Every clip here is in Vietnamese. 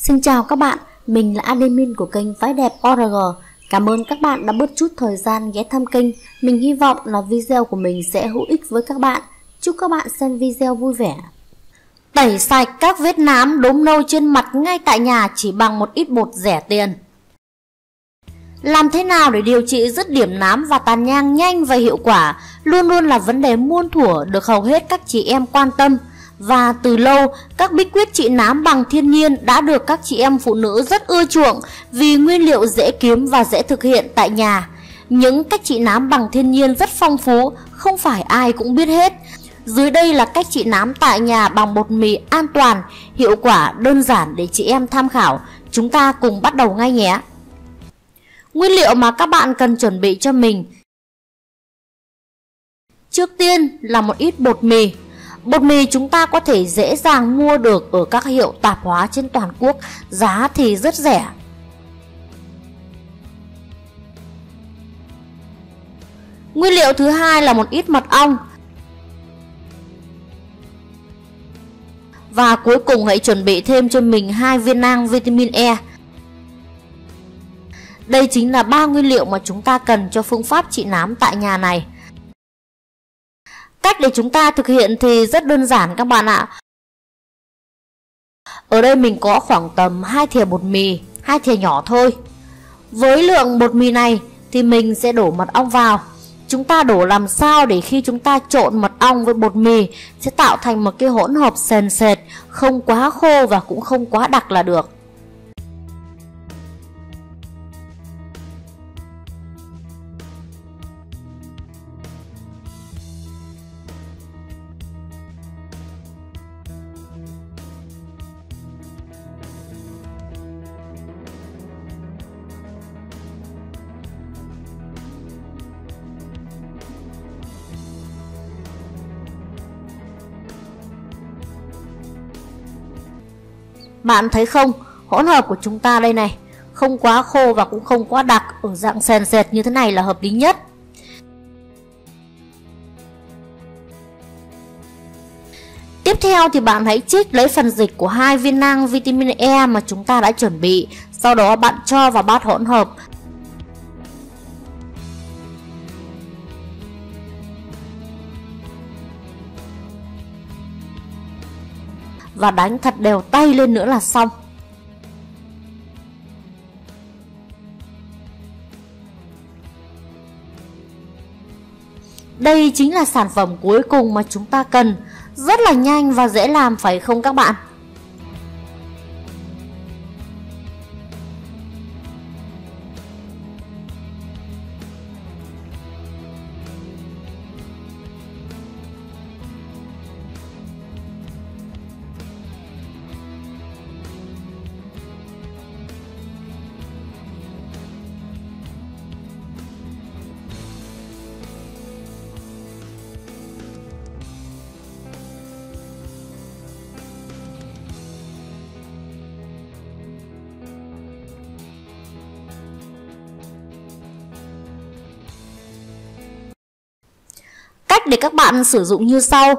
Xin chào các bạn, mình là admin của kênh Váy Đẹp ORG. Cảm ơn các bạn đã bớt chút thời gian ghé thăm kênh. Mình hy vọng là video của mình sẽ hữu ích với các bạn. Chúc các bạn xem video vui vẻ. Tẩy sạch các vết nám đốm nâu trên mặt ngay tại nhà chỉ bằng một ít bột rẻ tiền. Làm thế nào để điều trị dứt điểm nám và tàn nhang nhanh và hiệu quả luôn luôn là vấn đề muôn thuở được hầu hết các chị em quan tâm. Và từ lâu, các bí quyết trị nám bằng thiên nhiên đã được các chị em phụ nữ rất ưa chuộng vì nguyên liệu dễ kiếm và dễ thực hiện tại nhà. Những cách trị nám bằng thiên nhiên rất phong phú, không phải ai cũng biết hết. Dưới đây là cách trị nám tại nhà bằng bột mì an toàn, hiệu quả, đơn giản để chị em tham khảo. Chúng ta cùng bắt đầu ngay nhé. Nguyên liệu mà các bạn cần chuẩn bị cho mình. Trước tiên là một ít bột mì. Bột mì chúng ta có thể dễ dàng mua được ở các hiệu tạp hóa trên toàn quốc, giá thì rất rẻ. Nguyên liệu thứ hai là một ít mật ong. Và cuối cùng hãy chuẩn bị thêm cho mình 2 viên nang vitamin E. Đây chính là 3 nguyên liệu mà chúng ta cần cho phương pháp trị nám tại nhà này. Cách để chúng ta thực hiện thì rất đơn giản các bạn ạ. Ở đây mình có khoảng tầm 2 thìa bột mì, 2 thìa nhỏ thôi. Với lượng bột mì này thì mình sẽ đổ mật ong vào. Chúng ta đổ làm sao để khi chúng ta trộn mật ong với bột mì sẽ tạo thành một cái hỗn hợp sền sệt, không quá khô và cũng không quá đặc là được. Bạn thấy không, hỗn hợp của chúng ta đây này, không quá khô và cũng không quá đặc, ở dạng sền sệt như thế này là hợp lý nhất. Tiếp theo thì bạn hãy trích lấy phần dịch của 2 viên nang vitamin E mà chúng ta đã chuẩn bị. Sau đó bạn cho vào bát hỗn hợp. Và đánh thật đều tay lên nữa là xong. Đây chính là sản phẩm cuối cùng mà chúng ta cần. Rất là nhanh và dễ làm phải không các bạn? Cách để các bạn sử dụng như sau.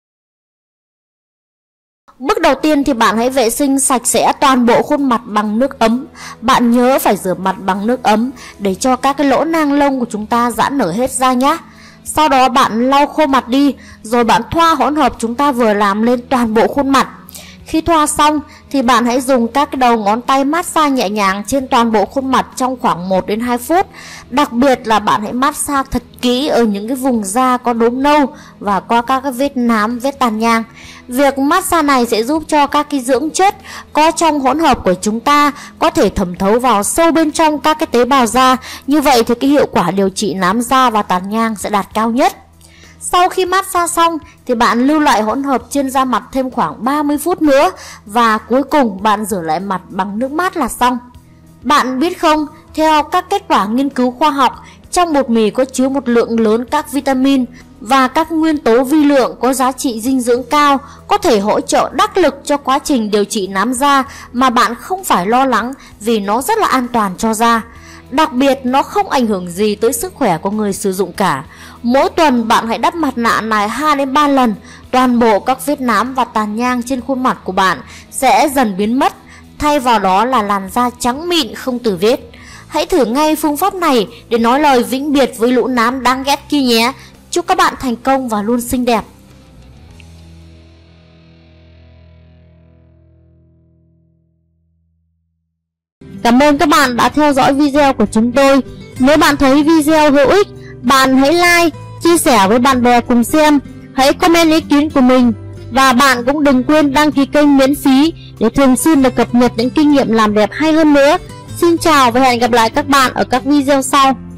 Bước đầu tiên thì bạn hãy vệ sinh sạch sẽ toàn bộ khuôn mặt bằng nước ấm. Bạn nhớ phải rửa mặt bằng nước ấm để cho các cái lỗ nang lông của chúng ta giãn nở hết ra nhé. Sau đó bạn lau khô mặt đi, rồi bạn thoa hỗn hợp chúng ta vừa làm lên toàn bộ khuôn mặt. Khi thoa xong thì bạn hãy dùng các cái đầu ngón tay massage nhẹ nhàng trên toàn bộ khuôn mặt trong khoảng 1 đến 2 phút. Đặc biệt là bạn hãy massage thật kỹ ở những cái vùng da có đốm nâu và qua các cái vết nám, vết tàn nhang. Việc massage này sẽ giúp cho các cái dưỡng chất có trong hỗn hợp của chúng ta có thể thẩm thấu vào sâu bên trong các cái tế bào da. Như vậy thì cái hiệu quả điều trị nám da và tàn nhang sẽ đạt cao nhất. Sau khi massage xong thì bạn lưu lại hỗn hợp trên da mặt thêm khoảng 30 phút nữa. Và cuối cùng bạn rửa lại mặt bằng nước mát là xong. Bạn biết không, theo các kết quả nghiên cứu khoa học, trong bột mì có chứa một lượng lớn các vitamin và các nguyên tố vi lượng có giá trị dinh dưỡng cao, có thể hỗ trợ đắc lực cho quá trình điều trị nám da mà bạn không phải lo lắng vì nó rất là an toàn cho da. Đặc biệt nó không ảnh hưởng gì tới sức khỏe của người sử dụng cả. Mỗi tuần bạn hãy đắp mặt nạ này 2 đến 3 lần. Toàn bộ các vết nám và tàn nhang trên khuôn mặt của bạn sẽ dần biến mất. thay vào đó là làn da trắng mịn không tì vết. Hãy thử ngay phương pháp này để nói lời vĩnh biệt với lũ nám đáng ghét kia nhé. Chúc các bạn thành công và luôn xinh đẹp. Cảm ơn các bạn đã theo dõi video của chúng tôi. Nếu bạn thấy video hữu ích, bạn hãy like, chia sẻ với bạn bè cùng xem. Hãy comment ý kiến của mình. Và bạn cũng đừng quên đăng ký kênh miễn phí để thường xuyên được cập nhật những kinh nghiệm làm đẹp hay hơn nữa. Xin chào và hẹn gặp lại các bạn ở các video sau.